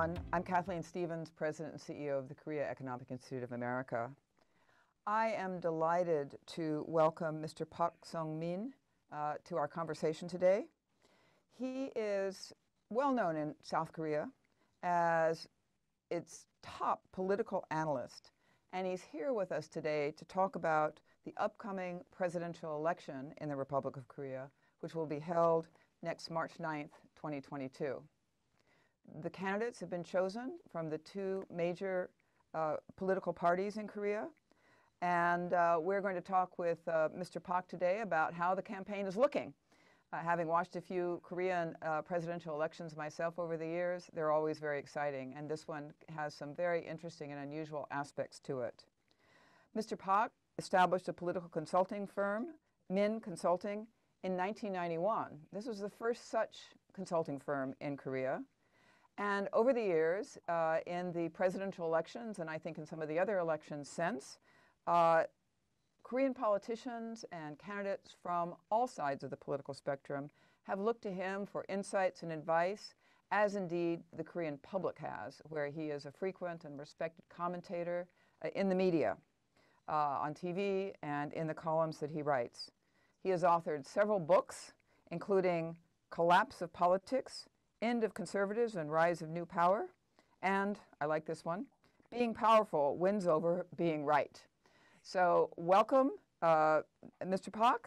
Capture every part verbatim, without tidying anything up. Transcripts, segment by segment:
everyone. I'm Kathleen Stevens, President and C E O of the Korea Economic Institute of America. I am delighted to welcome Mister Park Sung-min uh, to our conversation today. He is well known in South Korea as its top political analyst, and he's here with us today to talk about the upcoming presidential election in the Republic of Korea, which will be held next March ninth, twenty twenty-two. The candidates have been chosen from the two major uh, political parties in Korea, and uh, we're going to talk with uh, Mister Park today about how the campaign is looking. Uh, having watched a few Korean uh, presidential elections myself over the years, they're always very exciting, and this one has some very interesting and unusual aspects to it. Mister Park established a political consulting firm, Min Consulting, in nineteen ninety-one. This was the first such consulting firm in Korea. And over the years, uh, in the presidential elections, and I think in some of the other elections since, uh, Korean politicians and candidates from all sides of the political spectrum have looked to him for insights and advice, as indeed the Korean public has, where he is a frequent and respected commentator uh, in the media, uh, on T V, and in the columns that he writes. He has authored several books, including Collapse of Politics, End of Conservatives and Rise of New Power, and, I like this one, Being Powerful Wins Over Being Right. So welcome, uh, Mister Park.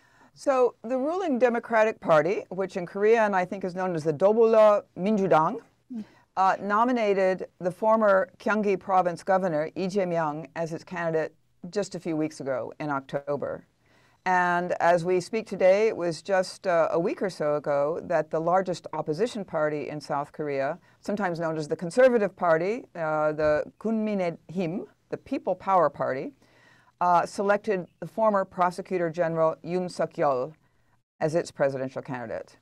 So the ruling Democratic Party, which in Korean I think is known as the Dobola Minjudang, uh, nominated the former Gyeonggi Province Governor Lee Jae-myung as its candidate just a few weeks ago in October. And as we speak today, it was just uh, a week or so ago that the largest opposition party in South Korea, sometimes known as the Conservative Party, uh, the Kunminehim, the People Power Party, uh, selected the former Prosecutor General Yoon Suk-yeol as its presidential candidate.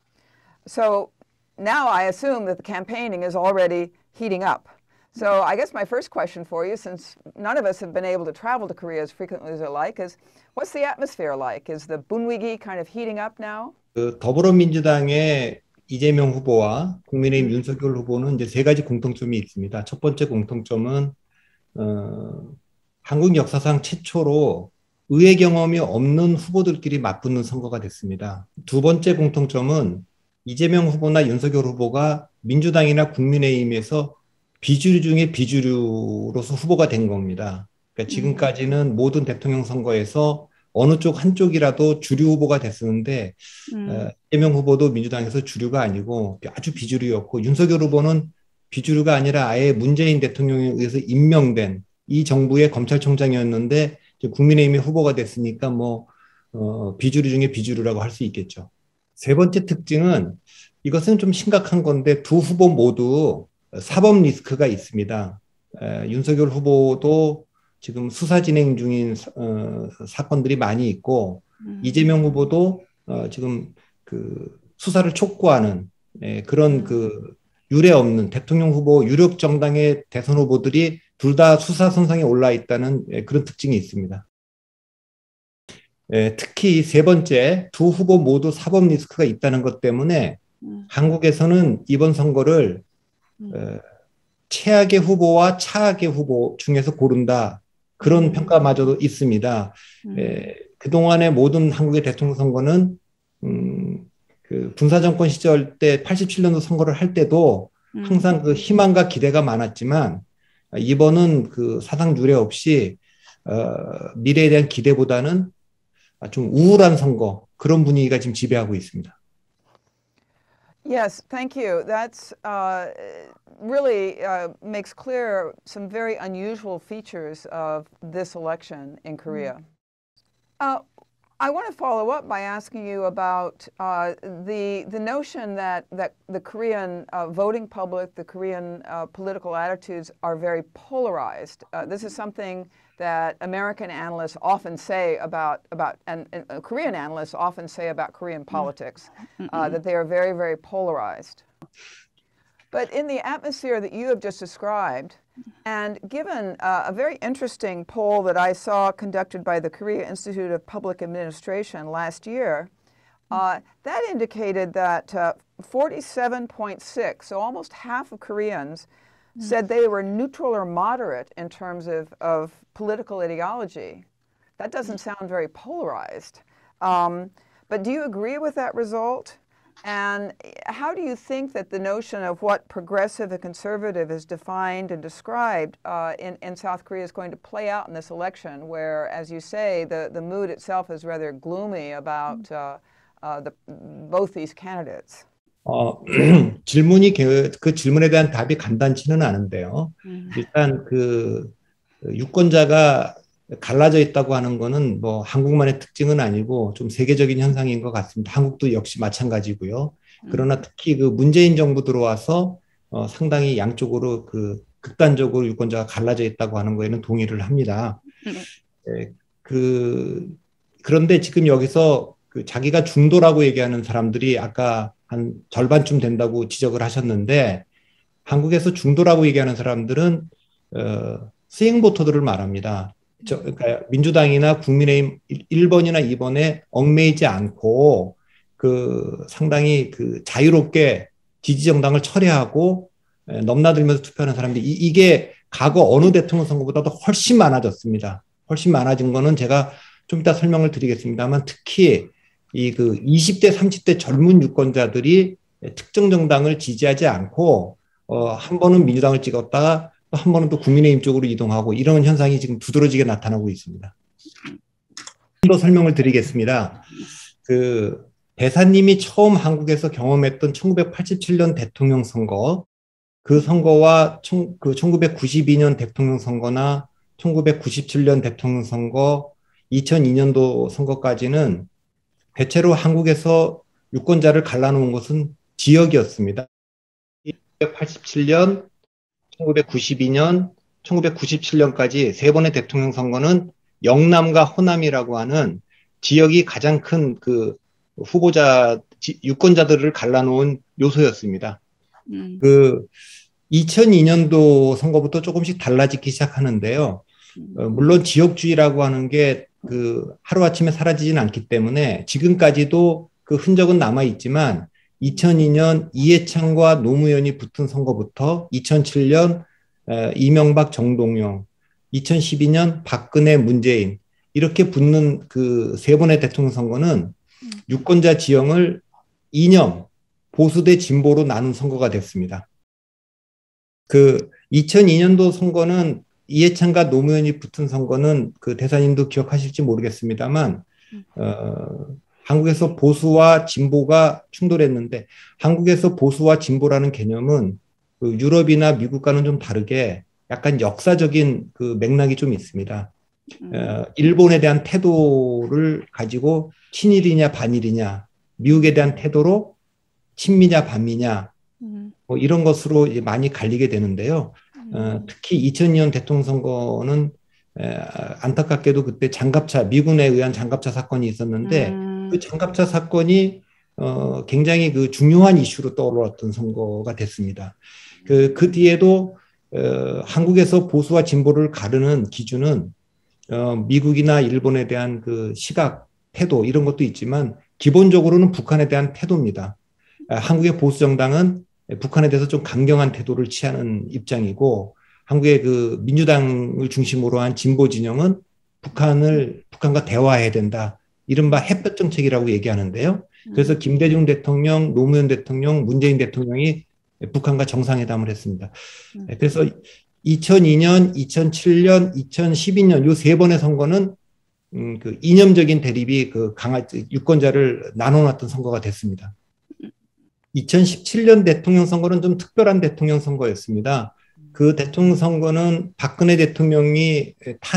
So now I assume that the campaigning is already heating up. So I guess my first question for you, since none of us have been able to travel to Korea as frequently as they like, is what's the atmosphere like? Is the 분위기 kind of heating up now? 그 더불어민주당의 이재명 후보와 국민의힘 윤석열 후보는 이제 세 가지 공통점이 있습니다. 첫 번째 공통점은 어, 한국 역사상 최초로 의회 경험이 없는 후보들끼리 맞붙는 선거가 됐습니다. 두 번째 공통점은 이재명 후보나 윤석열 후보가 민주당이나 국민의힘에서 비주류 중에 비주류로서 후보가 된 겁니다. 그러니까 지금까지는 모든 대통령 선거에서 어느 쪽 한쪽이라도 주류 후보가 됐었는데 음. 어, 이재명 후보도 민주당에서 주류가 아니고 아주 비주류였고 윤석열 후보는 비주류가 아니라 아예 문재인 대통령에 의해서 임명된 이 정부의 검찰총장이었는데 국민의힘의 후보가 됐으니까 뭐 어, 비주류 중에 비주류라고 할 수 있겠죠. 세 번째 특징은 이것은 좀 심각한 건데 두 후보 모두 사법 리스크가 있습니다. 에, 윤석열 후보도 지금 수사 진행 중인 어, 사건들이 많이 있고 음. 이재명 후보도 어, 지금 그 수사를 촉구하는 에, 그런 음. 그 유례 없는 대통령 후보 유력 정당의 대선 후보들이 둘 다 수사 선상에 올라 있다는 에, 그런 특징이 있습니다. 에, 특히 세 번째 두 후보 모두 사법 리스크가 있다는 것 때문에 음. 한국에서는 이번 선거를 음. 에, 최악의 후보와 차악의 후보 중에서 고른다. 그런 음. 평가마저도 있습니다. 음. 에, 그동안의 모든 한국의 대통령 선거는 음, 그 군사정권 시절 때 팔십칠 년도 선거를 할 때도 음. 항상 그 희망과 기대가 많았지만 이번은 그 사상 유례 없이 어, 미래에 대한 기대보다는 좀 우울한 선거 그런 분위기가 지금 지배하고 있습니다. Yes, thank you. That's uh, really uh, makes clear some very unusual features of this election in Korea. Mm. Uh, I want to follow up by asking you about uh, the the notion that that the Korean uh, voting public, the Korean uh, political attitudes are very polarized. Uh, this is something that American analysts often say about about and, and uh, Korean analysts often say about Korean politics, uh, that they are very very polarized. But in the atmosphere that you have just described, and given uh, a very interesting poll that I saw conducted by the Korea Institute of Public Administration last year, uh, that indicated that uh, forty-seven point six, so almost half of Koreans, said they were neutral or moderate in terms of, of political ideology. That doesn't sound very polarized. Um, but do you agree with that result? And how do you think that the notion of what progressive and conservative is defined and described uh, in, in South Korea is going to play out in this election, where, as you say, the, the mood itself is rather gloomy about uh, uh, the, both these candidates? 어, 질문이 그, 그 질문에 대한 답이 간단치는 않은데요. 일단 그 유권자가 갈라져 있다고 하는 거는 뭐 한국만의 특징은 아니고 좀 세계적인 현상인 것 같습니다. 한국도 역시 마찬가지고요. 그러나 특히 그 문재인 정부 들어와서 어, 상당히 양쪽으로 그 극단적으로 유권자가 갈라져 있다고 하는 거에는 동의를 합니다. 네, 그 그런데 지금 여기서 그 자기가 중도라고 얘기하는 사람들이 아까 한 절반쯤 된다고 지적을 하셨는데, 한국에서 중도라고 얘기하는 사람들은 어, 스윙 보터들을 말합니다. 저, 그러니까 민주당이나 국민의힘 일 번이나 이 번에 얽매이지 않고 그 상당히 그 자유롭게 지지 정당을 철회하고 에, 넘나들면서 투표하는 사람들이 이, 이게 과거 어느 대통령 선거보다도 훨씬 많아졌습니다. 훨씬 많아진 거는 제가 좀 이따 설명을 드리겠습니다만, 특히 이 그 이십 대, 삼십 대 젊은 유권자들이 특정 정당을 지지하지 않고 어, 한 번은 민주당을 찍었다가 또 한 번은 또 국민의힘 쪽으로 이동하고 이런 현상이 지금 두드러지게 나타나고 있습니다. 좀 더 설명을 드리겠습니다. 그 대사님이 처음 한국에서 경험했던 천구백팔십칠 년 대통령 선거, 그 선거와 청, 그 천구백구십이 년 대통령 선거나 천구백구십칠 년 대통령 선거, 이천이 년도 선거까지는 대체로 한국에서 유권자를 갈라놓은 것은 지역이었습니다. 천구백팔십칠 년, 천구백구십이 년, 천구백구십칠 년까지 세 번의 대통령 선거는 영남과 호남이라고 하는 지역이 가장 큰 그 후보자, 지, 유권자들을 갈라놓은 요소였습니다. 음. 그 이천이 년도 선거부터 조금씩 달라지기 시작하는데요. 어, 물론 지역주의라고 하는 게 그 하루아침에 사라지진 않기 때문에 지금까지도 그 흔적은 남아있지만, 이천이 년 이해창과 노무현이 붙은 선거부터 이천칠 년 이명박 정동영, 이천십이 년 박근혜 문재인 이렇게 붙는 그 세 번의 대통령 선거는 유권자 지형을 이념, 보수 대 진보로 나눈 선거가 됐습니다. 그 이천이 년도 선거는 이해창과 노무현이 붙은 선거는 그 대사님도 기억하실지 모르겠습니다만 어, 한국에서 보수와 진보가 충돌했는데, 한국에서 보수와 진보라는 개념은 그 유럽이나 미국과는 좀 다르게 약간 역사적인 그 맥락이 좀 있습니다. 어, 일본에 대한 태도를 가지고 친일이냐 반일이냐, 미국에 대한 태도로 친미냐 반미냐, 뭐 이런 것으로 이제 많이 갈리게 되는데요. 어, 특히 이천이 년 대통령 선거는 에, 안타깝게도 그때 장갑차, 미군에 의한 장갑차 사건이 있었는데 음. 그 장갑차 사건이 어, 굉장히 그 중요한 이슈로 떠올랐던 선거가 됐습니다. 그, 그 뒤에도 어, 한국에서 보수와 진보를 가르는 기준은 어, 미국이나 일본에 대한 그 시각, 태도 이런 것도 있지만 기본적으로는 북한에 대한 태도입니다. 아, 한국의 보수 정당은 북한에 대해서 좀 강경한 태도를 취하는 입장이고, 한국의 그 민주당을 중심으로 한 진보 진영은 북한을, 북한과 대화해야 된다. 이른바 햇볕 정책이라고 얘기하는데요. 그래서 김대중 대통령, 노무현 대통령, 문재인 대통령이 북한과 정상회담을 했습니다. 그래서 이천이 년, 이천칠 년, 이천십이 년 이 세 번의 선거는 음, 그 이념적인 대립이 그 강한 유권자를 나눠놨던 선거가 됐습니다. 이천십칠 년 대통령 선거는 좀 특별한 대통령 선거였습니다. 그 대통령 선거는 박근혜 대통령이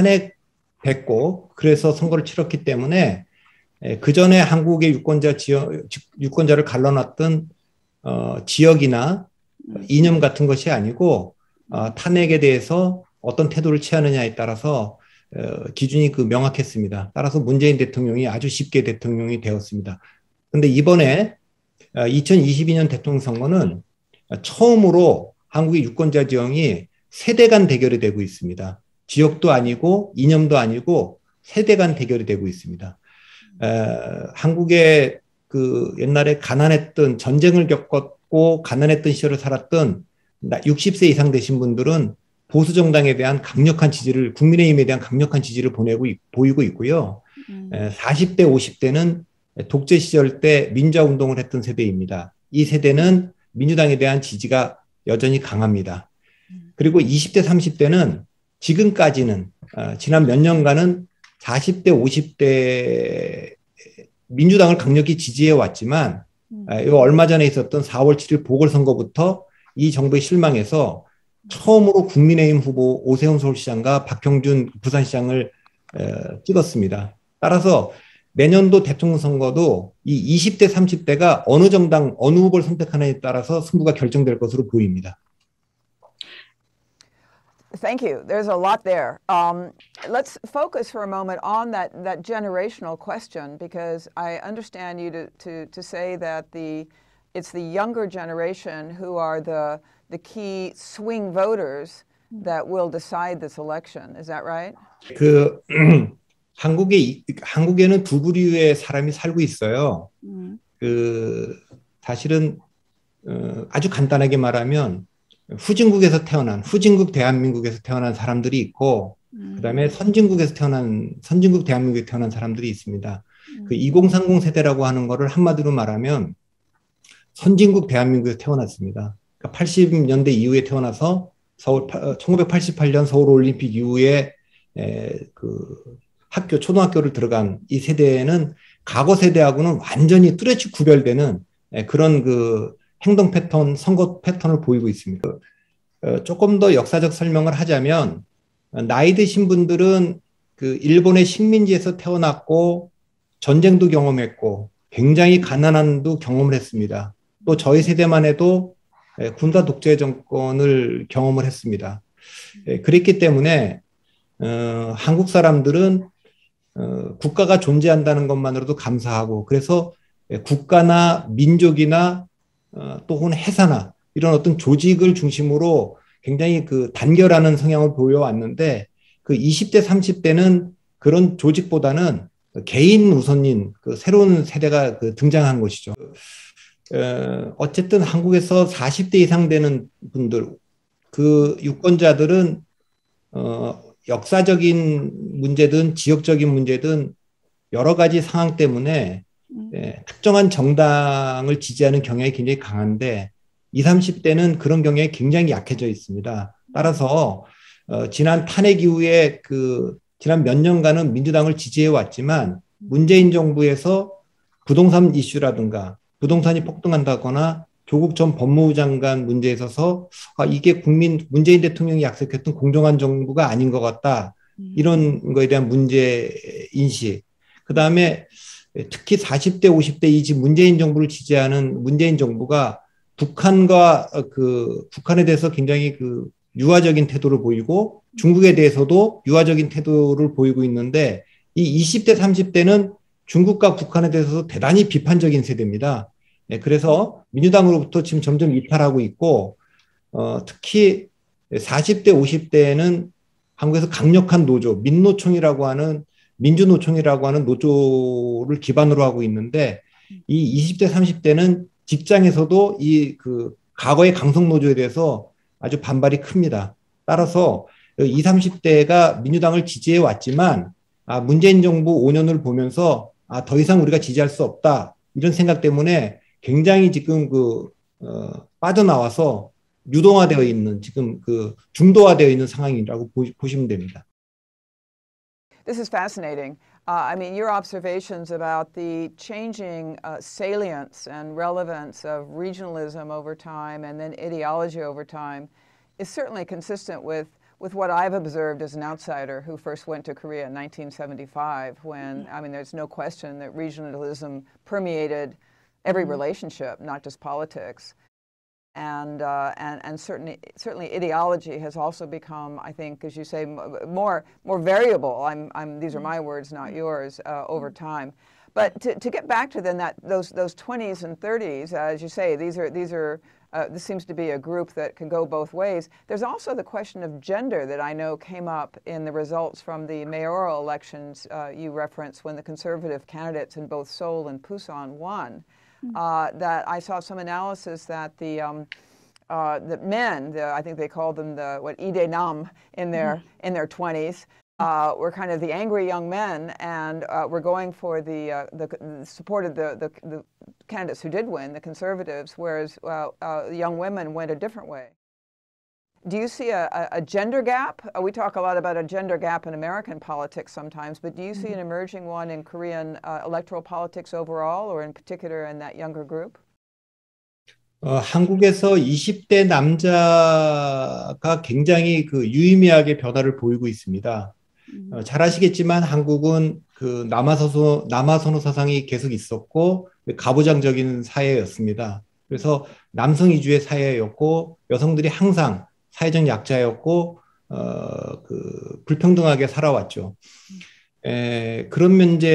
탄핵됐고, 그래서 선거를 치렀기 때문에 그 전에 한국의 유권자 지역, 유권자를 갈라놨던 어, 지역이나 이념 같은 것이 아니고 어, 탄핵에 대해서 어떤 태도를 취하느냐에 따라서 어, 기준이 그 명확했습니다. 따라서 문재인 대통령이 아주 쉽게 대통령이 되었습니다. 그런데 이번에 이천이십이 년 대통령 선거는 처음으로 한국의 유권자 지형이 세대 간 대결이 되고 있습니다. 지역도 아니고 이념도 아니고 세대 간 대결이 되고 있습니다. 에, 한국의 그 옛날에 가난했던, 전쟁을 겪었고 가난했던 시절을 살았던 육십 세 이상 되신 분들은 보수 정당에 대한 강력한 지지를, 국민의힘에 대한 강력한 지지를 보내고 보이고 있고요. 음. 사십 대, 오십 대는 독재 시절 때 민주화 운동을 했던 세대입니다. 이 세대는 민주당에 대한 지지가 여전히 강합니다. 그리고 이십 대, 삼십 대는 지금까지는 어, 지난 몇 년간은 사십 대, 오십 대 민주당을 강력히 지지해 왔지만 어, 얼마 전에 있었던 사월 칠일 보궐선거부터 이 정부에 실망해서 처음으로 국민의힘 후보 오세훈 서울시장과 박형준 부산시장을 어, 찍었습니다. 따라서 내년도 대통령 선거도 이 이십 대, 삼십 대가 어느 정당, 어느 후보를 선택하느냐에 따라서 승부가 결정될 것으로 보입니다. Thank you. There's a lot there. Um, let's focus for a moment on that, that generational question, because I understand you to, to, to say that the, it's the younger generation who are the, the key swing voters that will decide this election. Is that right? 그 한국에 한국에는 두 부류의 사람이 살고 있어요. 음. 그 사실은 어, 아주 간단하게 말하면 후진국에서 태어난 후진국 대한민국에서 태어난 사람들이 있고 음. 그다음에 선진국에서 태어난 선진국 대한민국에 태어난 사람들이 있습니다. 음. 그 이공삼공 세대라고 하는 거를 한마디로 말하면 선진국 대한민국에서 태어났습니다. 그러니까 팔십 년대 이후에 태어나서 서울 천구백팔십팔 년 서울 올림픽 이후에 에, 그 학교 초등학교를 들어간 이 세대는 과거 세대하고는 완전히 뚜렷이 구별되는 에, 그런 그 행동 패턴, 선거 패턴을 보이고 있습니다. 어, 조금 더 역사적 설명을 하자면 어, 나이 드신 분들은 그 일본의 식민지에서 태어났고 전쟁도 경험했고 굉장히 가난함도 경험을 했습니다. 또 저희 세대만 해도 에, 군사 독재 정권을 경험을 했습니다. 에, 그랬기 때문에 어, 한국 사람들은 어, 국가가 존재한다는 것만으로도 감사하고 그래서 에, 국가나 민족이나 어, 또 혹은 회사나 이런 어떤 조직을 중심으로 굉장히 그 단결하는 성향을 보여왔는데 그 이십 대, 삼십 대는 그런 조직보다는 개인 우선인 그 새로운 세대가 그 등장한 것이죠. 어, 어쨌든 한국에서 사십 대 이상 되는 분들, 그 유권자들은 어, 역사적인 문제든 지역적인 문제든 여러 가지 상황 때문에 예, 특정한 정당을 지지하는 경향이 굉장히 강한데 이십, 삼십 대는 그런 경향이 굉장히 약해져 있습니다. 따라서 어, 지난 탄핵 이후에 그 지난 몇 년간은 민주당을 지지해 왔지만 문재인 정부에서 부동산 이슈라든가 부동산이 폭등한다거나 조국 전 법무부 장관 문제에 있어서 아, 이게 국민 문재인 대통령이 약속했던 공정한 정부가 아닌 것 같다. 이런 거에 대한 문제 인식. 그다음에 특히 사십 대, 오십 대 이 문재인 정부를 지지하는 문재인 정부가 북한과 그 북한에 대해서 굉장히 그 유화적인 태도를 보이고 중국에 대해서도 유화적인 태도를 보이고 있는데 이 이십 대, 삼십 대는 중국과 북한에 대해서 대단히 비판적인 세대입니다. 네, 그래서 민주당으로부터 지금 점점 이탈하고 있고 어, 특히 사십 대, 오십 대는 한국에서 강력한 노조, 민노총이라고 하는 민주노총이라고 하는 노조를 기반으로 하고 있는데 이 이십 대, 삼십 대는 직장에서도 이 그 과거의 강성 노조에 대해서 아주 반발이 큽니다. 따라서 이십, 삼십 대가 민주당을 지지해 왔지만 아, 문재인 정부 오 년을 보면서 아, 더 이상 우리가 지지할 수 없다. 이런 생각 때문에 굉장히 지금 그 어, 빠져나와서 유동화되어 있는 지금 그 중도화되어 있는 상황이라고 보, 보시면 됩니다. This is fascinating. Uh, I mean, your observations about the changing uh, salience and relevance of regionalism over time and then ideology over time is certainly consistent with, with what I've observed as an outsider who first went to Korea in nineteen seventy-five when, I mean, there's no question that regionalism permeated every relationship, not just politics. And, uh, and, and certainly, certainly ideology has also become, I think, as you say, more, more variable. I'm, I'm, these are my words, not yours, uh, over time. But to, to get back to then that, those, those twenties and thirties, uh, as you say, these are, these are, uh, this seems to be a group that can go both ways. There's also the question of gender that I know came up in the results from the mayoral elections uh, you referenced when the conservative candidates in both Seoul and Busan won. Uh, that I saw some analysis that the um, uh, the men, the, I think they called them the what ide nam in their mm-hmm. in their twenties, uh, were kind of the angry young men, and uh, were going for the uh, the, the supported the, the the candidates who did win, the conservatives, whereas uh, uh, young women went a different way. Do you see a, a, a gender gap? Uh, we talk a lot about a gender gap in American politics sometimes, but do you see an emerging one in Korean uh, electoral politics overall, or in particular in that younger group? 어, 한국에서 이십 대 남자가 굉장히 그 유의미하게 변화를 보이고 있습니다. 어, 잘 아시겠지만 한국은 그 남아선호, 남아선호 사상이 계속 있었고 가부장적인 사회였습니다. 그래서 남성 위주의 사회였고 여성들이 항상 사회적 약자였고 어, 그 불평등하게 살아왔죠. 에, 그런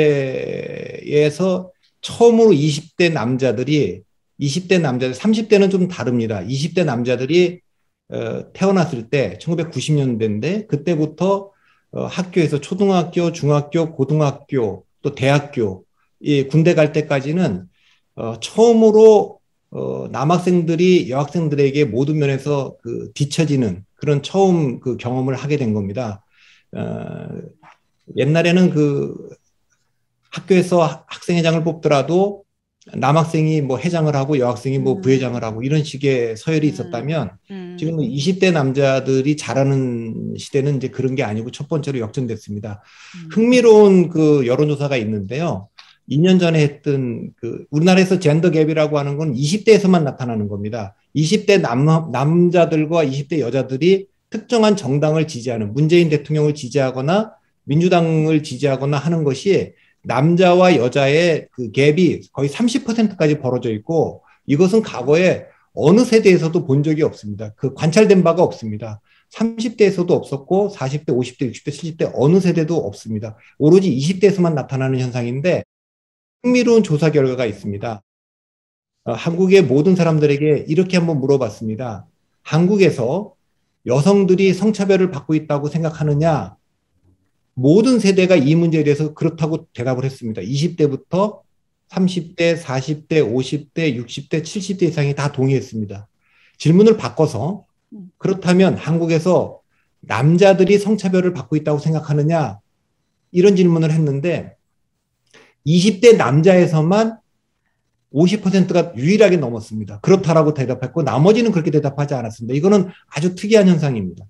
문제에서 처음으로 이십 대 남자들이 이십 대 남자들, 삼십 대는 좀 다릅니다. 이십 대 남자들이 어, 태어났을 때 천구백구십 년대인데 그때부터 어, 학교에서 초등학교, 중학교, 고등학교, 또 대학교, 이 군대 갈 때까지는 어, 처음으로 어, 남학생들이 여학생들에게 모든 면에서 그 뒤처지는 그런 처음 그 경험을 하게 된 겁니다. 어, 옛날에는 그 학교에서 학생회장을 뽑더라도 남학생이 뭐 회장을 하고 여학생이 뭐 부회장을 하고 이런 식의 서열이 있었다면 음. 지금 이십 대 남자들이 잘하는 시대는 이제 그런 게 아니고 첫 번째로 역전됐습니다. 음. 흥미로운 그 여론조사가 있는데요. 이 년 전에 했던 그 우리나라에서 젠더 갭이라고 하는 건 이십 대에서만 나타나는 겁니다. 이십 대 남, 남자들과 이십 대 여자들이 특정한 정당을 지지하는 문재인 대통령을 지지하거나 민주당을 지지하거나 하는 것이 남자와 여자의 그 갭이 거의 삼십 퍼센트까지 벌어져 있고 이것은 과거에 어느 세대에서도 본 적이 없습니다. 그 관찰된 바가 없습니다. 삼십 대에서도 없었고 사십 대, 오십 대, 육십 대, 칠십 대 어느 세대도 없습니다. 오로지 이십 대에서만 나타나는 현상인데 흥미로운 조사 결과가 있습니다. 어, 한국의 모든 사람들에게 이렇게 한번 물어봤습니다. 한국에서 여성들이 성차별을 받고 있다고 생각하느냐? 모든 세대가 이 문제에 대해서 그렇다고 대답을 했습니다. 이십 대부터 삼십 대, 사십 대, 오십 대, 육십 대, 칠십 대 이상이 다 동의했습니다. 질문을 바꿔서 그렇다면 한국에서 남자들이 성차별을 받고 있다고 생각하느냐? 이런 질문을 했는데 이십 대 남자에서만 오십 퍼센트가 유일하게 넘었습니다. 그렇다라고 대답했고 나머지는 그렇게 대답하지 않았습니다. 이거는 아주 특이한 현상입니다.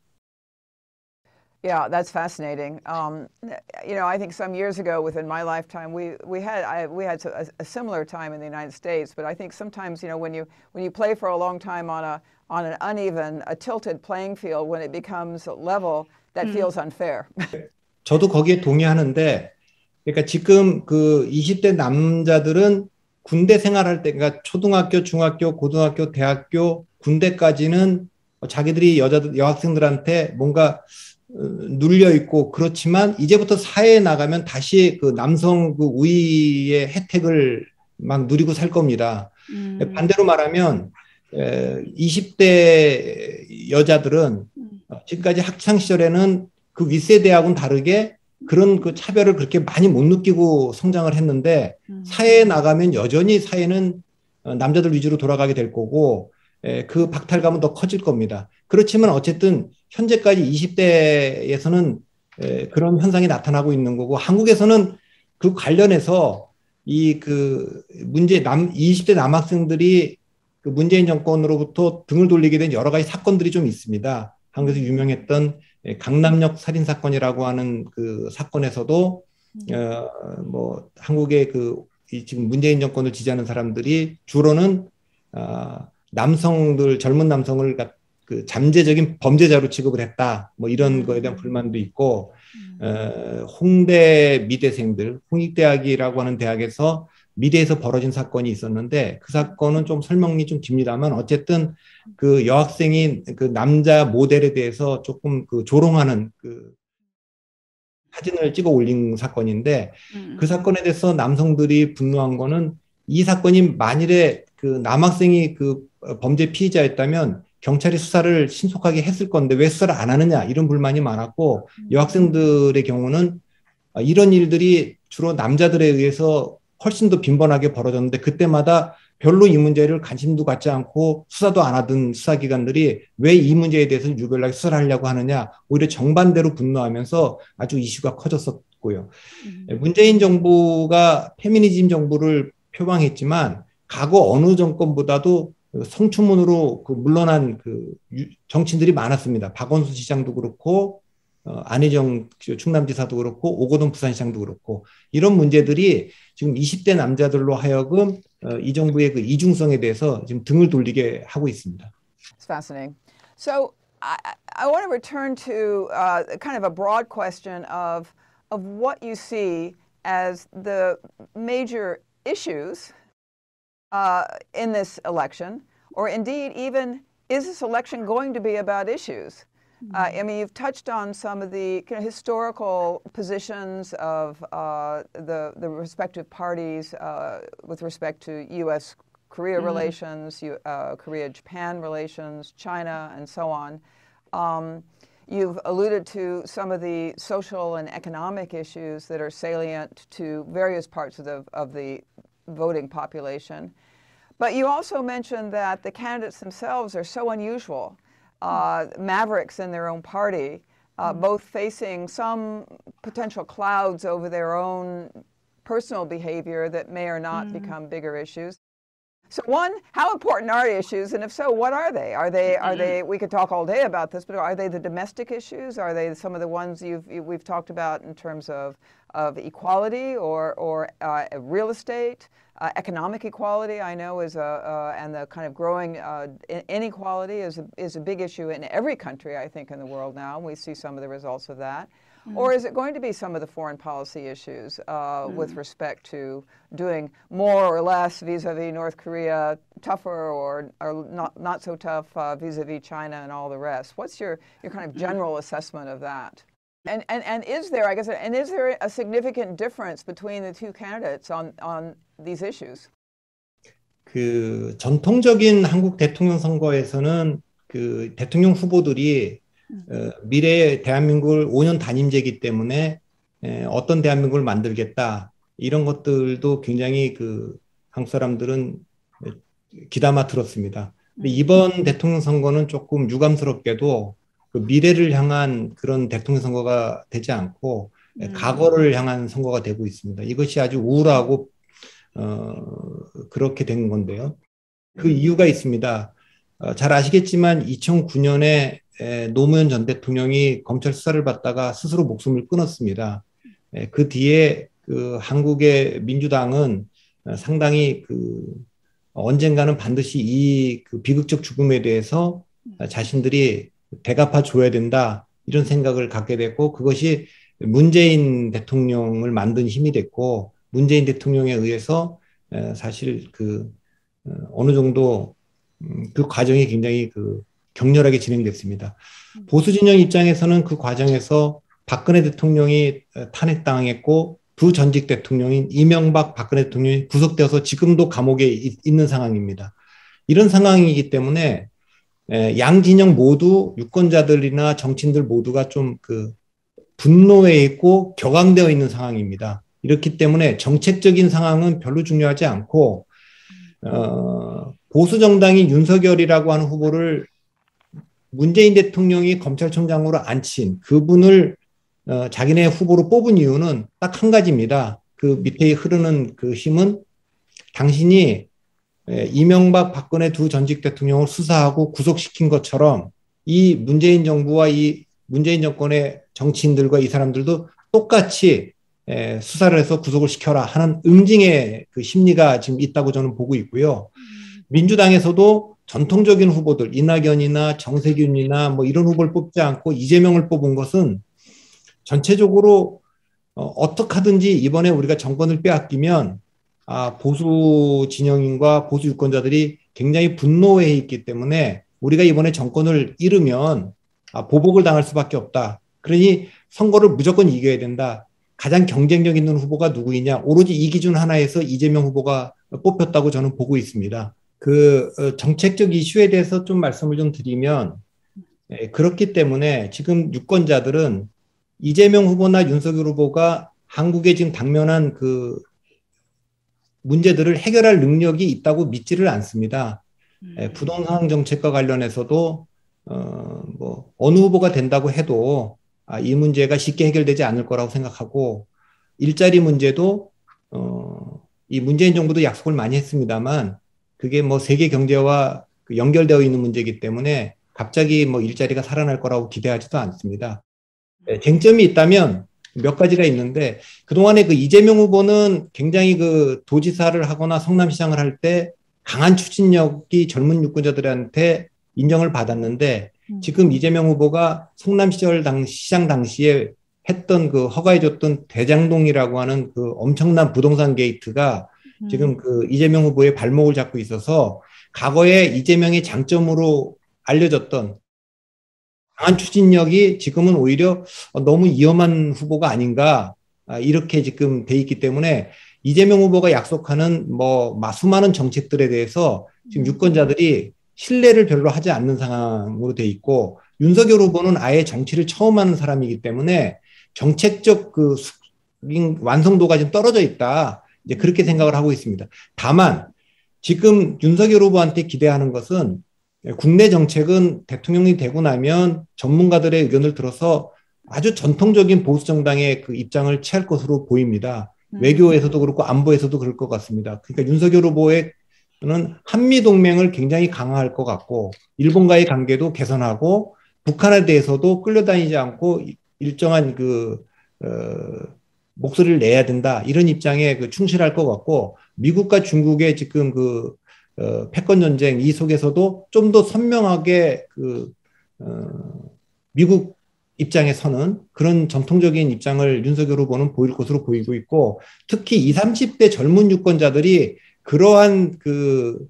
Yeah, that's fascinating. Um, you know, I think some years ago, within my lifetime, we we had I, we had a, a similar time in the United States. But I think sometimes, you know, when you when you play for a long time on a on an uneven, a tilted playing field, when it becomes level, that 음. feels unfair. 저도 거기에 동의하는데, 그러니까 지금 그 이십 대 남자들은 군대 생활할 때, 그러니까 초등학교, 중학교, 고등학교, 대학교, 군대까지는 자기들이 여자들 여학생들한테 뭔가 눌려 있고 그렇지만 이제부터 사회에 나가면 다시 그 남성 그 우위의 혜택을 막 누리고 살 겁니다. 음. 반대로 말하면 이십 대 여자들은 지금까지 학창 시절에는 그 윗세대하고는 다르게 그런 그 차별을 그렇게 많이 못 느끼고 성장을 했는데 음. 사회에 나가면 여전히 사회는 남자들 위주로 돌아가게 될 거고 그 박탈감은 더 커질 겁니다. 그렇지만 어쨌든 현재까지 이십 대에서는 그런 현상이 나타나고 있는 거고 한국에서는 그 관련해서 이 그 문제 남 이십 대 남학생들이 그 문재인 정권으로부터 등을 돌리게 된 여러 가지 사건들이 좀 있습니다. 한국에서 유명했던 강남역 살인 사건이라고 하는 그 사건에서도 음. 어, 뭐 한국의 그 이 지금 문재인 정권을 지지하는 사람들이 주로는 어, 남성들 젊은 남성을 그 잠재적인 범죄자로 취급을 했다. 뭐 이런 음. 거에 대한 불만도 있고 음. 어, 홍대 미대생들, 홍익대학이라고 하는 대학에서 미대에서 벌어진 사건이 있었는데 그 사건은 좀 설명이 좀 깁니다만 어쨌든 그 여학생이 그 남자 모델에 대해서 조금 그 조롱하는 그 사진을 찍어 올린 사건인데 음. 그 사건에 대해서 남성들이 분노한 거는 이 사건이 만일에 그 남학생이 그 범죄 피의자였다면 경찰이 수사를 신속하게 했을 건데 왜 수사를 안 하느냐 이런 불만이 많았고 여학생들의 경우는 이런 일들이 주로 남자들에 의해서 훨씬 더 빈번하게 벌어졌는데 그때마다 별로 이 문제를 관심도 갖지 않고 수사도 안 하던 수사기관들이 왜 이 문제에 대해서 유별나게 수사를 하려고 하느냐, 오히려 정반대로 분노하면서 아주 이슈가 커졌었고요. 음. 문재인 정부가 페미니즘 정부를 표방했지만 과거 어느 정권보다도 성추문으로 그 물러난 그 정치인들이 많았습니다. 박원순 시장도 그렇고 어, 안희정 충남지사도 그렇고 오거돈 부산시장도 그렇고 이런 문제들이 지금 이십 대 남자들로 하여금 어, 이 정부의 그 이중성에 대해서 지금 등을 돌리게 하고 있습니다. It's fascinating. So I, I want to return to uh, kind of a broad question of of what you see as the major issues uh, in this election, or indeed even is this election going to be about issues? Uh, I mean, you've touched on some of the kind of historical positions of uh, the the respective parties uh, with respect to U S Korea mm. relations, uh, Korea-Japan relations, China, and so on. Um, you've alluded to some of the social and economic issues that are salient to various parts of the of the voting population. But you also mentioned that the candidates themselves are so unusual. Uh, mavericks in their own party, uh, mm. both facing some potential clouds over their own personal behavior that may or not mm. become bigger issues. So one, how important are issues, and if so, what are they? Are they, are they, we could talk all day about this, but are they the domestic issues? Are they some of the ones you've, you, we've talked about in terms of, of equality or, or uh, real estate? Uh, economic equality, I know, is a, uh, and the kind of growing uh, inequality is a, is a big issue in every country, I think, in the world now. We see some of the results of that. Mm. Or is it going to be some of the foreign policy issues uh, mm. with respect to doing more or less vis-a-vis North Korea, tougher or, or not, not so tough uh, vis-a-vis China and all the rest? What's your, your kind of general mm. assessment of that? And, and, and is there, I guess, and is there a significant difference between the two candidates on, on these issues? 그 전통적인 한국 대통령 선거에서는 그 대통령 후보들이 어, 미래의 대한민국을 오 년 단임제이기 때문에 에, 어떤 대한민국을 만들겠다 이런 것들도 굉장히 그 한국 사람들은 귀담아 들었습니다. 근데 이번 대통령 선거는 조금 유감스럽게도 그 미래를 향한 그런 대통령 선거가 되지 않고 음. 과거를 향한 선거가 되고 있습니다. 이것이 아주 우울하고 어, 그렇게 된 건데요. 그 이유가 있습니다. 어, 잘 아시겠지만 이천구 년에 에, 노무현 전 대통령이 검찰 수사를 받다가 스스로 목숨을 끊었습니다. 에, 그 뒤에 그 한국의 민주당은 어, 상당히 그 언젠가는 반드시 이 그 비극적 죽음에 대해서 자신들이 대갚아 줘야 된다 이런 생각을 갖게 됐고 그것이 문재인 대통령을 만든 힘이 됐고 문재인 대통령에 의해서 사실 그 어느 정도 그 과정이 굉장히 그 격렬하게 진행됐습니다. 보수 진영 입장에서는 그 과정에서 박근혜 대통령이 탄핵당했고 두 전직 대통령인 이명박 박근혜 대통령이 구속되어서 지금도 감옥에 있는 상황입니다. 이런 상황이기 때문에 양 진영 모두 유권자들이나 정치인들 모두가 좀 그 분노해 있고 격앙되어 있는 상황입니다. 이렇기 때문에 정책적인 상황은 별로 중요하지 않고 어, 보수 정당이 윤석열이라고 하는 후보를 문재인 대통령이 검찰총장으로 앉힌 그분을 어, 자기네 후보로 뽑은 이유는 딱 한 가지입니다. 그 밑에 흐르는 그 힘은 당신이 이명박 박근혜 두 전직 대통령을 수사하고 구속시킨 것처럼 이 문재인 정부와 이 문재인 정권의 정치인들과 이 사람들도 똑같이 수사를 해서 구속을 시켜라 하는 응징의 그 심리가 지금 있다고 저는 보고 있고요. 민주당에서도 전통적인 후보들 이낙연이나 정세균이나 뭐 이런 후보를 뽑지 않고 이재명을 뽑은 것은 전체적으로 어, 어떻게 하든지 이번에 우리가 정권을 빼앗기면 아, 보수 진영인과 보수 유권자들이 굉장히 분노해 있기 때문에 우리가 이번에 정권을 잃으면 아, 보복을 당할 수밖에 없다. 그러니 선거를 무조건 이겨야 된다. 가장 경쟁력 있는 후보가 누구이냐. 오로지 이 기준 하나에서 이재명 후보가 뽑혔다고 저는 보고 있습니다. 그 어, 정책적 이슈에 대해서 좀 말씀을 좀 드리면 예, 그렇기 때문에 지금 유권자들은 이재명 후보나 윤석열 후보가 한국에 지금 당면한 그 문제들을 해결할 능력이 있다고 믿지를 않습니다. 예, 부동산 정책과 관련해서도 어, 뭐 어느 후보가 된다고 해도 아, 이 문제가 쉽게 해결되지 않을 거라고 생각하고 일자리 문제도 어, 이 문재인 정부도 약속을 많이 했습니다만 그게 뭐 세계 경제와 그 연결되어 있는 문제이기 때문에 갑자기 뭐 일자리가 살아날 거라고 기대하지도 않습니다. 예, 쟁점이 있다면 몇 가지가 있는데 그동안에 그 이재명 후보는 굉장히 그 도지사를 하거나 성남시장을 할 때 강한 추진력이 젊은 유권자들한테 인정을 받았는데 지금 이재명 후보가 성남시절 당 시장 당시에 했던 그 허가해줬던 대장동이라고 하는 그 엄청난 부동산 게이트가 지금 그 이재명 후보의 발목을 잡고 있어서 과거에 이재명의 장점으로 알려졌던 강한 추진력이 지금은 오히려 너무 위험한 후보가 아닌가 이렇게 지금 돼 있기 때문에 이재명 후보가 약속하는 뭐 수많은 정책들에 대해서 지금 유권자들이 신뢰를 별로 하지 않는 상황으로 돼 있고 윤석열 후보는 아예 정치를 처음 하는 사람이기 때문에 정책적 그 완성도가 좀 떨어져 있다. 이제 그렇게 생각을 하고 있습니다. 다만 지금 윤석열 후보한테 기대하는 것은 국내 정책은 대통령이 되고 나면 전문가들의 의견을 들어서 아주 전통적인 보수 정당의 그 입장을 취할 것으로 보입니다. 음. 외교에서도 그렇고 안보에서도 그럴 것 같습니다. 그러니까 윤석열 후보의 는 한미 동맹을 굉장히 강화할 것 같고 일본과의 관계도 개선하고 북한에 대해서도 끌려다니지 않고 일정한 그 어, 목소리를 내야 된다 이런 입장에 그 충실할 것 같고 미국과 중국의 지금 그 어, 패권 전쟁 이 속에서도 좀 더 선명하게 그 어, 미국 입장에 서는 그런 전통적인 입장을 윤석열 후보는 보일 것으로 보이고 있고 특히 이십, 삼십 대 젊은 유권자들이 그러한 그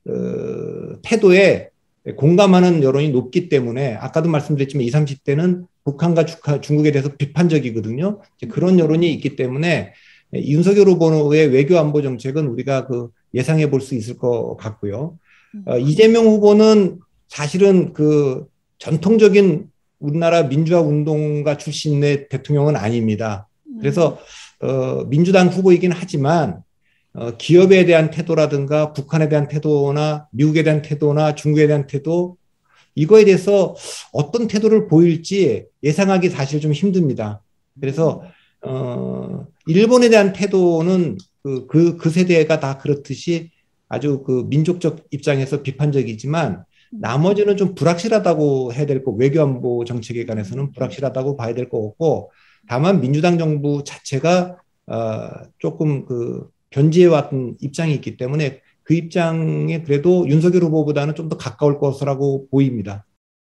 어, 태도에 공감하는 여론이 높기 때문에 아까도 말씀드렸지만 이십, 삼십 대는 북한과 중국에 대해서 비판적이거든요. 그런 여론이 있기 때문에 윤석열 후보의 외교 안보 정책은 우리가 그 예상해 볼 수 있을 것 같고요. 어, 이재명 후보는 사실은 그 전통적인 우리나라 민주화 운동가 출신의 대통령은 아닙니다. 그래서 어, 민주당 후보이긴 하지만 어, 기업에 대한 태도라든가 북한에 대한 태도나 미국에 대한 태도나 중국에 대한 태도 이거에 대해서 어떤 태도를 보일지 예상하기 사실 좀 힘듭니다. 그래서 어, 일본에 대한 태도는 그, 그, 그 세대가 다 그렇듯이 아주 그 민족적 입장에서 비판적이지만 나머지는 좀 불확실하다고 해야 될 거, 외교안보 정책에 관해서는 불확실하다고 봐야 될 것 같고, 다만 민주당 정부 자체가 어, 조금 그 견지해왔던 입장이 있기 때문에 그 입장에 그래도 윤석열 후보보다는 좀 더 가까울 것이라고 보입니다.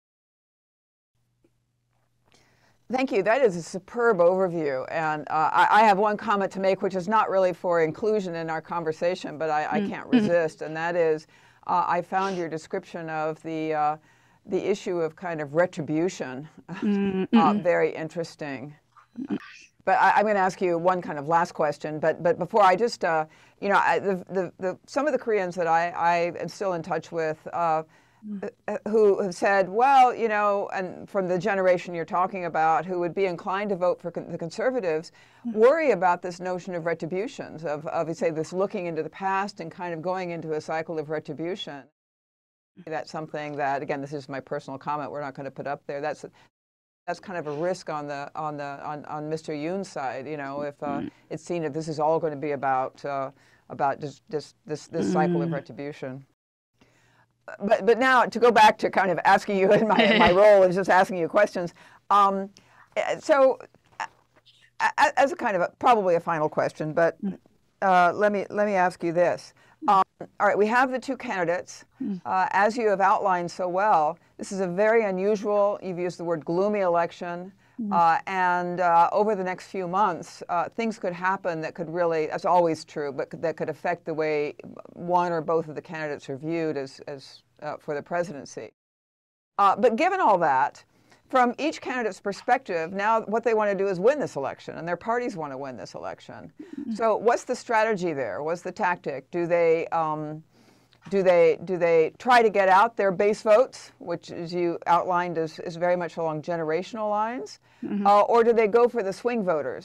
Thank you. That is a superb overview. And uh, I, I have one comment to make, which is not really for inclusion in our conversation, but I, I can't resist. And that is, uh, I found your description of the, uh, the issue of kind of retribution uh, very interesting. But I, I'm going to ask you one kind of last question. But but before I just, uh, you know, I, the, the, the, some of the Koreans that I, I am still in touch with uh, who have said, well, you know, and from the generation you're talking about, who would be inclined to vote for con the conservatives, worry about this notion of retributions, of, of, say, this looking into the past and kind of going into a cycle of retribution. That's something that, again, this is my personal comment, we're not going to put up there. That's that's kind of a risk on the on the on, on Mister Yoon's side, you know, if uh, it's seen that this is all going to be about uh, about just this this this cycle of retribution. But but now to go back to kind of asking you in my in my role is just asking you questions. Um, so as a kind of a, probably a final question, but uh, let me let me ask you this. Um, all right, we have the two candidates. Uh, as you have outlined so well, this is a very unusual, you've used the word gloomy election, uh, and uh, over the next few months, uh, things could happen that could really, that's always true, but that could affect the way one or both of the candidates are viewed as, as uh, for the presidency. Uh, but given all that, from each candidate's perspective, now what they want to do is win this election, and their parties want to win this election. Mm-hmm. So what's the strategy there? What's the tactic? Do they, um, do they, do they try to get out their base votes, which, as you outlined, is, is very much along generational lines? Mm-hmm. uh, or do they go for the swing voters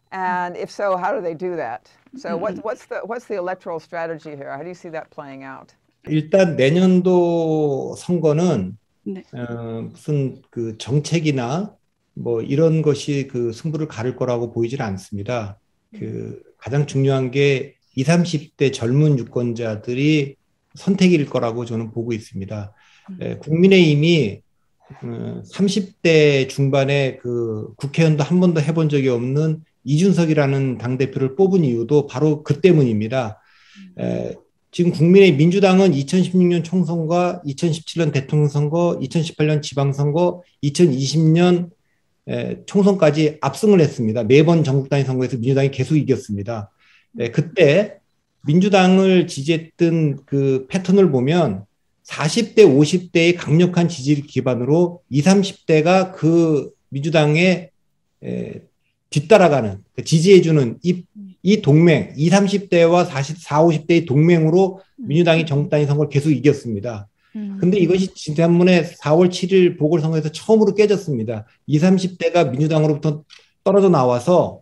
And if so, how do they do that? So what, what's the what's the electoral strategy here? How do you see that playing out? 일단 내년도 선거는 네. 어, 무슨 그 정책이나 뭐 이런 것이 그 승부를 가를 거라고 보이질 않습니다. 그 가장 중요한 게 이십, 삼십 대 젊은 유권자들이 선택일 거라고 저는 보고 있습니다. 에, 국민의힘이 어, 삼십 대 중반에 그 국회의원도 한 번도 해본 적이 없는 이준석이라는 당대표를 뽑은 이유도 바로 그 때문입니다. 에, 지금 국민의 민주당은 이천십육 년 총선과 이천십칠 년 대통령 선거, 이천십팔 년 지방선거, 이천이십 년 에, 총선까지 압승을 했습니다. 매번 전국 단위 선거에서 민주당이 계속 이겼습니다. 에, 그때 민주당을 지지했던 그 패턴을 보면 사십 대, 오십 대의 강력한 지지를 기반으로 이십, 삼십 대가 그 민주당에 에, 뒤따라가는, 지지해주는 이, 이 동맹, 이십, 삼십 대와 사십, 오십 대의 동맹으로 민주당이 전국 단위 선거를 계속 이겼습니다. 근데 이것이 지난번에 사월 칠일 보궐선거에서 처음으로 깨졌습니다. 이십, 삼십 대가 민주당으로부터 떨어져 나와서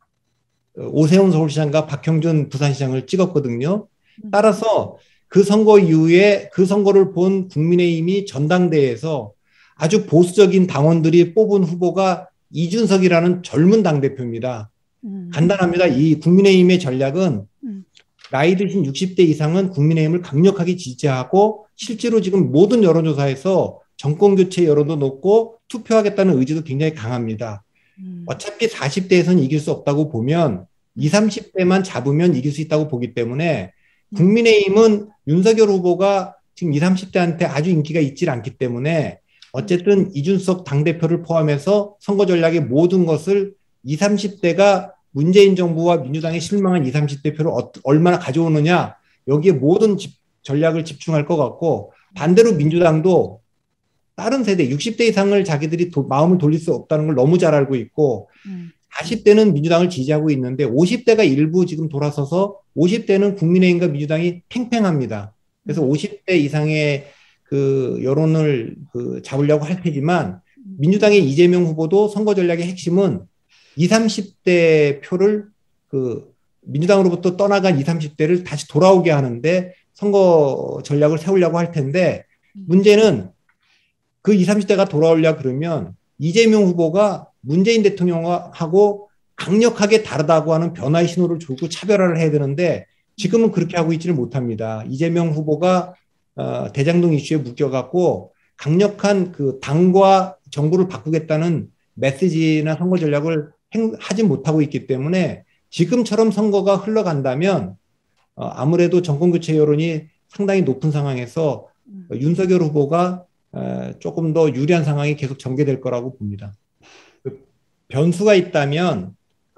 오세훈 서울시장과 박형준 부산시장을 찍었거든요. 따라서 그 선거 이후에 그 선거를 본 국민의힘이 전당대회에서 아주 보수적인 당원들이 뽑은 후보가 이준석이라는 젊은 당대표입니다. 음. 간단합니다. 이 국민의힘의 전략은 음. 나이 드신 육십 대 이상은 국민의힘을 강력하게 지지하고 실제로 지금 모든 여론조사에서 정권교체 여론도 높고 투표하겠다는 의지도 굉장히 강합니다. 음. 어차피 사십 대에서는 이길 수 없다고 보면 이십, 삼십 대만 잡으면 이길 수 있다고 보기 때문에 국민의힘은 윤석열 후보가 지금 이십, 삼십 대한테 아주 인기가 있지 않기 때문에 어쨌든 이준석 당대표를 포함해서 선거 전략의 모든 것을 이십, 삼십 대가 문재인 정부와 민주당에 실망한 이십, 삼십 대 표를 어, 얼마나 가져오느냐 여기에 모든 집, 전략을 집중할 것 같고 반대로 민주당도 다른 세대 육십 대 이상을 자기들이 도, 마음을 돌릴 수 없다는 걸 너무 잘 알고 있고 음. 사십 대는 민주당을 지지하고 있는데 오십 대가 일부 지금 돌아서서 오십 대는 국민의힘과 민주당이 팽팽합니다. 그래서 음. 오십 대 이상의 그 여론을 그 잡으려고 할 테지만 민주당의 이재명 후보도 선거 전략의 핵심은 이십, 삼십 대 표를 그 민주당으로부터 떠나간 이십, 삼십 대를 다시 돌아오게 하는데 선거 전략을 세우려고 할 텐데 문제는 그 이십, 삼십 대가 돌아오려 그러면 이재명 후보가 문재인 대통령하고 강력하게 다르다고 하는 변화의 신호를 주고 차별화를 해야 되는데 지금은 그렇게 하고 있지를 못합니다. 이재명 후보가 어, 대장동 이슈에 묶여갖고 강력한 그 당과 정부를 바꾸겠다는 메시지나 선거 전략을 행, 하지 못하고 있기 때문에 지금처럼 선거가 흘러간다면 어, 아무래도 정권교체 여론이 상당히 높은 상황에서 어, 윤석열 후보가 어, 조금 더 유리한 상황이 계속 전개될 거라고 봅니다. 그 변수가 있다면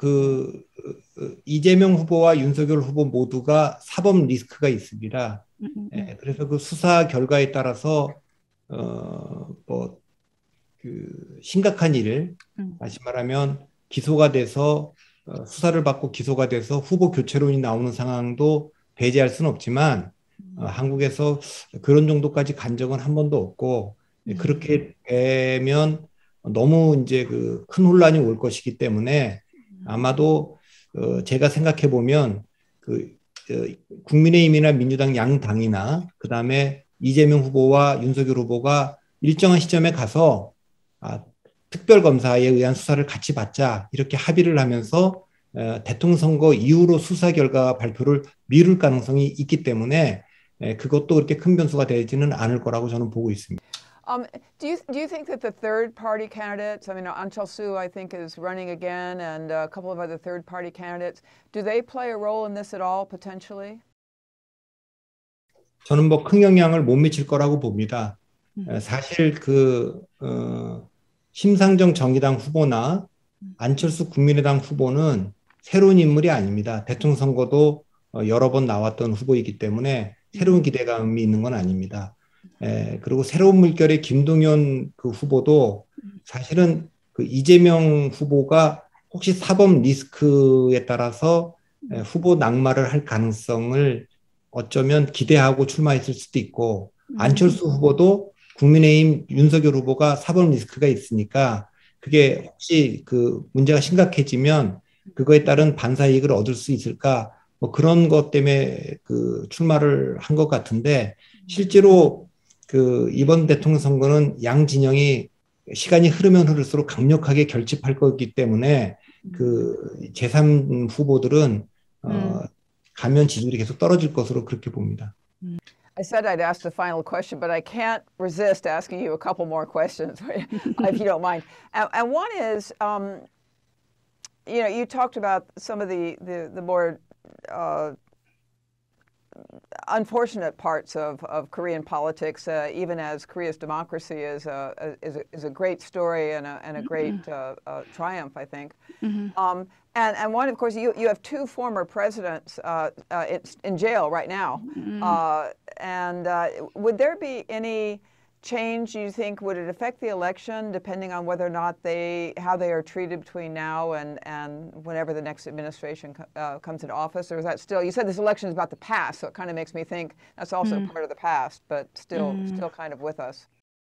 그 어, 이재명 후보와 윤석열 후보 모두가 사법 리스크가 있습니다. 예, 그래서 그 수사 결과에 따라서 어, 뭐, 그 심각한 일, 다시 말하면 기소가 돼서 어, 수사를 받고 기소가 돼서 후보 교체론이 나오는 상황도 배제할 수는 없지만 어, 한국에서 그런 정도까지 간 적은 한 번도 없고 음. 그렇게 되면 너무 이제 그 큰 혼란이 올 것이기 때문에 아마도 어, 제가 생각해 보면 그 국민의힘이나 민주당 양당이나 그 다음에 이재명 후보와 윤석열 후보가 일정한 시점에 가서 아, 특별검사에 의한 수사를 같이 받자 이렇게 합의를 하면서 에, 대통령 선거 이후로 수사 결과 발표를 미룰 가능성이 있기 때문에 에, 그것도 그렇게 큰 변수가 되지는 않을 거라고 저는 보고 있습니다. Um, do you do you think that the third party candidates, I mean, Ancelsu, I think, is running again, and a couple of other third party candidates, do they play a role in this at all potentially? 저는 뭐 큰 영향을 못 미칠 거라고 봅니다. 음. 사실 그 어, 심상정 정의당 후보나 안철수 국민의당 후보는 새로운 인물이 아닙니다. 대통령 선거도 어, 여러 번 나왔던 후보이기 때문에 새로운 기대감이 있는 건 아닙니다. 에, 그리고 새로운 물결의 김동연 그 후보도 사실은 그 이재명 후보가 혹시 사법 리스크에 따라서 에, 후보 낙마를 할 가능성을 어쩌면 기대하고 출마했을 수도 있고 안철수 후보도 국민의힘 윤석열 후보가 사법 리스크가 있으니까 그게 혹시 그 문제가 심각해지면 그거에 따른 반사 이익을 얻을 수 있을까? 뭐 그런 것 때문에 그 출마를 한 것 같은데 실제로 그 이번 대통령 선거는 양 진영이 시간이 흐르면 흐를수록 강력하게 결집할 거기 때문에 그 제삼 후보들은 어, 가면 지지율이 계속 떨어질 것으로 그렇게 봅니다. I said I'd ask the final question, but I can't resist asking you a couple more questions, if you don't mind. And, and one is, um, you know, you talked about some of the the, the more uh, unfortunate parts of, of Korean politics, uh, even as Korea's democracy is a, a, is a, is a great story and a, and a great uh, uh, triumph, I think. Mm-hmm. um, and, and one, of course, you, you have two former presidents uh, uh, it's in jail right now. Mm-hmm. uh, and uh, would there be any change, you think? Would it affect the election depending on whether or not they, how they are treated between now and, and whenever the next administration uh, comes into office? Or is that still, you said this election is about the past, so it kind of makes me think that's also mm. part of the past, but still, mm. still kind of with us.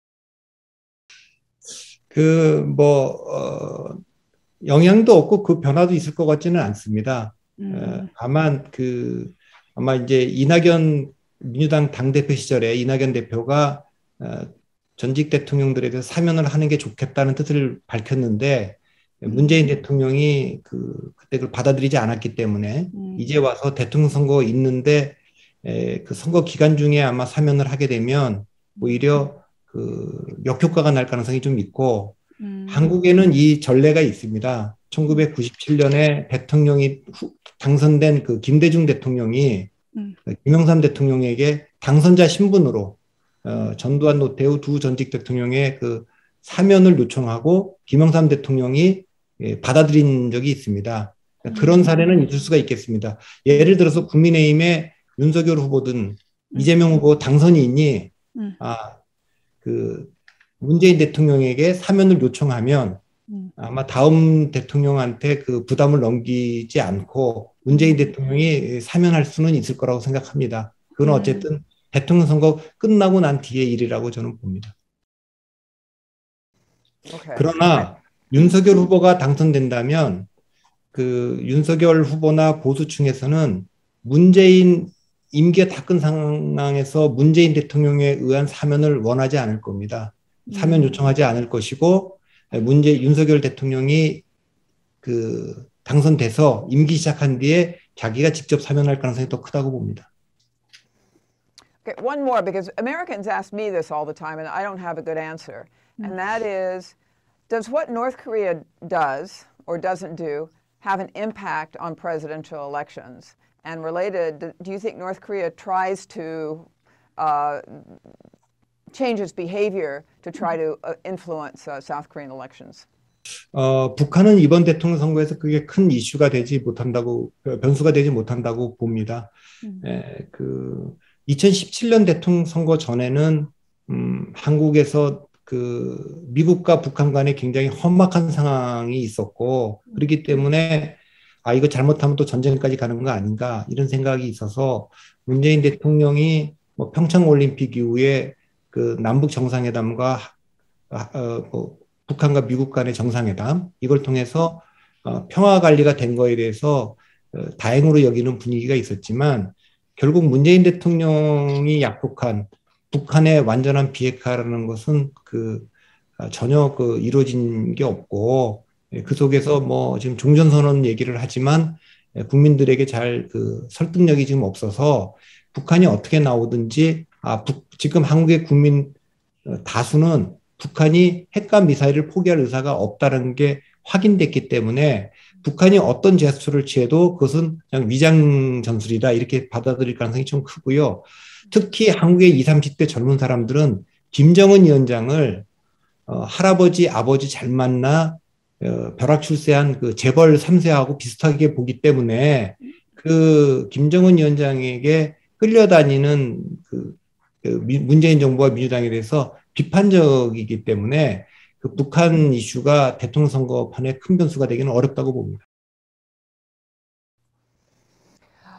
그, 뭐, 어, 영향도 없고 그 변화도 있을 것 같지는 않습니다. 음. 어, 다만 그, 아마 이제 이낙연 민주당 당대표 시절에 이낙연 대표가 어, 전직 대통령들에 대해서 사면을 하는 게 좋겠다는 뜻을 밝혔는데 문재인 대통령이 그 그때 그걸 받아들이지 않았기 때문에 음. 이제 와서 대통령 선거 있는데 에, 그 선거 기간 중에 아마 사면을 하게 되면 오히려 그 역효과가 날 가능성이 좀 있고 음. 한국에는 이 전례가 있습니다. 천구백구십칠 년에 대통령이 후, 당선된 그 김대중 대통령이 음. 김영삼 대통령에게 당선자 신분으로 어, 전두환 노태우 두 전직 대통령의 그 사면을 요청하고 김영삼 대통령이 예, 받아들인 적이 있습니다. 그러니까 그런 사례는 있을 수가 있겠습니다. 예를 들어서 국민의힘의 윤석열 후보든 음. 이재명 후보 당선이 있니? 음. 아, 그 문재인 대통령에게 사면을 요청하면 음. 아마 다음 대통령한테 그 부담을 넘기지 않고 문재인 대통령이 사면할 수는 있을 거라고 생각합니다. 그건 어쨌든 음. 대통령 선거 끝나고 난 뒤의 일이라고 저는 봅니다. Okay. 그러나 윤석열 후보가 당선된다면 그 윤석열 후보나 보수층에서는 문재인 임기가 다 끝 상황에서 문재인 대통령에 의한 사면을 원하지 않을 겁니다. 사면 요청하지 않을 것이고 문재 윤석열 대통령이 그 당선돼서 임기 시작한 뒤에 자기가 직접 사면할 가능성이 더 크다고 봅니다. Okay, one more, because Americans ask me this all the time, and I don't have a good answer. And that is, does what North Korea does or doesn't do have an impact on presidential elections? And related, do you think North Korea tries to uh, change its behavior to try to uh, influence uh, South Korean elections? 어, 북한은 이번 대통령 선거에서 그게 큰 이슈가 되지 못한다고, 변수가 되지 못한다고 봅니다. 음. 에, 그 이천십칠 년 대통령 선거 전에는 음, 한국에서 그 미국과 북한 간에 굉장히 험악한 상황이 있었고 그렇기 때문에 아 이거 잘못하면 또 전쟁까지 가는 거 아닌가 이런 생각이 있어서 문재인 대통령이 뭐 평창 올림픽 이후에 그 남북 정상회담과 어, 뭐 북한과 미국 간의 정상회담 이걸 통해서 어, 평화 관리가 된 거에 대해서 어, 다행으로 여기는 분위기가 있었지만 결국 문재인 대통령이 약속한 북한의 완전한 비핵화라는 것은 그 어, 전혀 그 이루어진 게 없고 그 속에서 뭐 지금 종전선언 얘기를 하지만 국민들에게 잘 그 설득력이 지금 없어서 북한이 어떻게 나오든지 아 북, 지금 한국의 국민 다수는 북한이 핵과 미사일을 포기할 의사가 없다는 게 확인됐기 때문에 북한이 어떤 제스처를 취해도 그것은 그냥 위장 전술이다 이렇게 받아들일 가능성이 좀 크고요. 특히 한국의 이십, 삼십 대 젊은 사람들은 김정은 위원장을 어, 할아버지, 아버지 잘 만나 어, 벼락 출세한 그 재벌 삼 세하고 비슷하게 보기 때문에 그 김정은 위원장에게 끌려다니는 그, 그 문재인 정부와 민주당에 대해서 비판적이기 때문에 그 북한 이슈가 대통령 선거판에 큰 변수가 되기는 어렵다고 봅니다.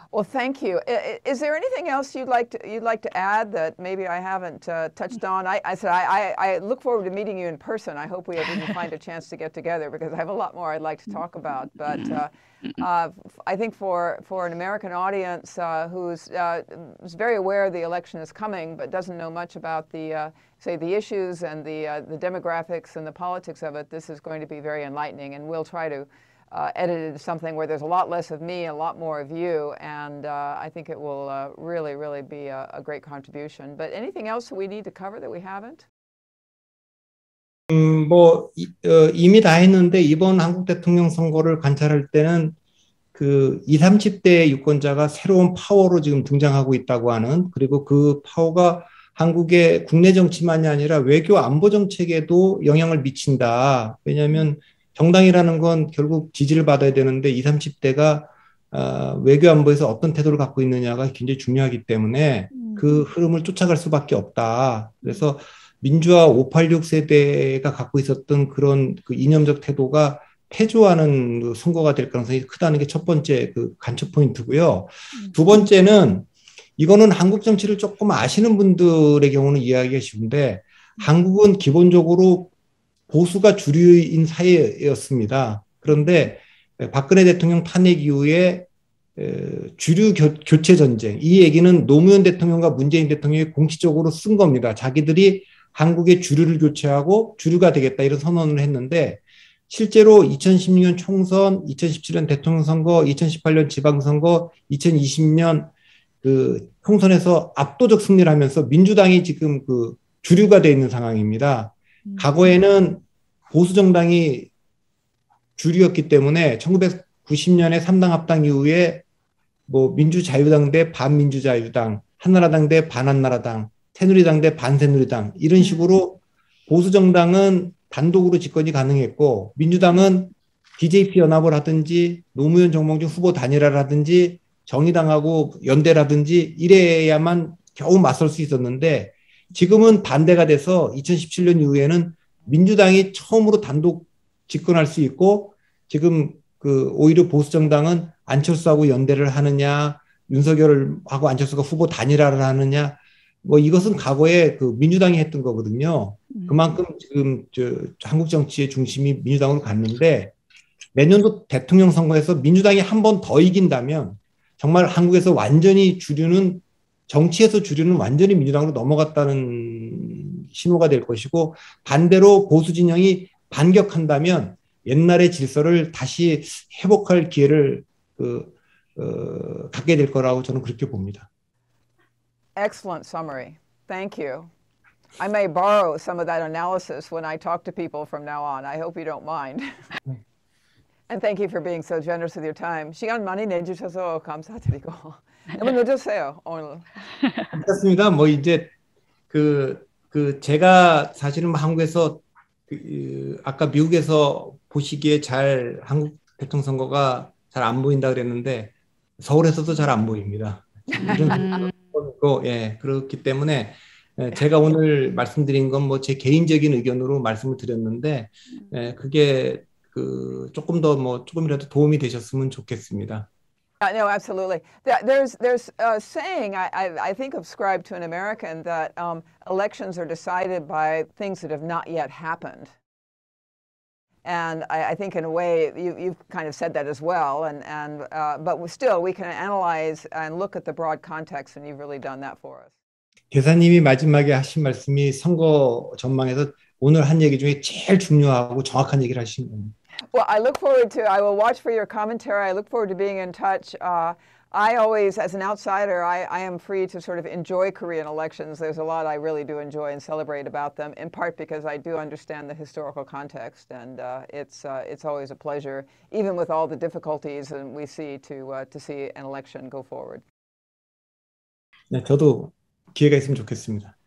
Well, thank you. I- Is there anything else you'd like to you'd like to add that maybe I haven't uh, touched on? I, I said I, I, I look forward to meeting you in person. I hope we we can find a chance to get together because I have a lot more I'd like to talk about. But uh, uh, I think for for an American audience uh, who's uh, is very aware the election is coming but doesn't know much about the uh, say the issues and the uh, the demographics and the politics of it, this is going to be very enlightening, and we'll try to. Uh, edited something where there's a lot less of me, a lot more of you, and uh, I think it will uh, really, really be a, a great contribution. But anything else that we need to cover that we haven't? 음, 뭐 이, 어, 이미 다 했는데 이번 한국 대통령 선거를 관찰할 때는 그 이십, 삼십 대 유권자가 새로운 파워로 지금 등장하고 있다고 하는, 그리고 그 파워가 한국의 국내 정치만이 아니라 외교 안보 정책에도 영향을 미친다. 왜냐하면 정당이라는 건 결국 지지를 받아야 되는데 이십, 삼십 대가 어, 외교 안보에서 어떤 태도를 갖고 있느냐가 굉장히 중요하기 때문에 그 흐름을 쫓아갈 수밖에 없다. 그래서 민주화 오팔육 세대가 갖고 있었던 그런 그 이념적 태도가 패조하는 그 선거가 될 가능성이 크다는 게 첫 번째 그 관측 포인트고요. 두 번째는 이거는 한국 정치를 조금 아시는 분들의 경우는 이해하기가 쉬운데 한국은 기본적으로 보수가 주류인 사회였습니다. 그런데 박근혜 대통령 탄핵 이후에 주류 교체 전쟁, 이 얘기는 노무현 대통령과 문재인 대통령이 공식적으로 쓴 겁니다. 자기들이 한국의 주류를 교체하고 주류가 되겠다 이런 선언을 했는데 실제로 이천십육 년 총선, 이천십칠 년 대통령 선거, 이천십팔 년 지방선거, 이천이십 년 그 총선에서 압도적 승리를 하면서 민주당이 지금 그 주류가 되어 있는 상황입니다. 과거에는 보수 정당이 주류였기 때문에 천구백구십 년에 삼 당 합당 이후에 뭐 민주자유당 대 반민주자유당, 한나라당 대 반한나라당, 새누리당 대 반새누리당 이런 식으로 보수 정당은 단독으로 집권이 가능했고 민주당은 디제이피 연합을 하든지 노무현 정몽준 후보 단일화를 하든지 정의당하고 연대라든지 이래야만 겨우 맞설 수 있었는데 지금은 반대가 돼서 이천십칠 년 이후에는 민주당이 처음으로 단독 집권할 수 있고 지금 그 오히려 보수 정당은 안철수하고 연대를 하느냐 윤석열하고 안철수가 후보 단일화를 하느냐 뭐 이것은 과거에 그 민주당이 했던 거거든요. 그만큼 지금 저 한국 정치의 중심이 민주당으로 갔는데 내년도 대통령 선거에서 민주당이 한 번 더 이긴다면 정말 한국에서 완전히 주류는 정치에서 주류는 완전히 민주당으로 넘어갔다는 신호가 될 것이고 반대로 보수 진영이 반격한다면 옛날의 질서를 다시 회복할 기회를 그, 어, 갖게 될 거라고 저는 그렇게 봅니다. Excellent summary. Thank you. I may borrow some of that analysis when I talk to people from now on. I hope you don't mind. And thank you for being so generous with your time. 시간 많이 내주셔서 감사드리고. 너무 늦었어요, 오늘. 괜찮습니다. 뭐 이제 그, 그 제가 사실은 한국에서 그, 아까 미국에서 보시기에 잘 한국 대통령 선거가 잘 안 보인다 그랬는데 서울에서도 잘 안 보입니다. 이런 거, 예, 그렇기 때문에 제가 오늘 말씀드린 건 뭐 제 개인적인 의견으로 말씀을 드렸는데 예, 그게 그 조금 더 뭐 조금이라도 도움이 되셨으면 좋겠습니다. Uh, no, absolutely. There's there's a saying I, I I think ascribed to an American that um, elections are decided by things that have not yet happened. And I, I think in a way you, you've kind of said that as well. And and uh, but still we can analyze and look at the broad context, and you've really done that for us. 대사님이 마지막에 하신 말씀이 선거 전망에서 오늘 한 얘기 중에 제일 중요하고 정확한 얘기를 하신 겁니다. Well, I look forward to, I will watch for your commentary. I look forward to being in touch. Uh, I always, as an outsider, I, I am free to sort of enjoy Korean elections. There's a lot I really do enjoy and celebrate about them, in part because I do understand the historical context. And uh, it's, uh, it's always a pleasure, even with all the difficulties and we see, to, uh, to see an election go forward. 네, 저도 기회가 있으면 좋겠습니다.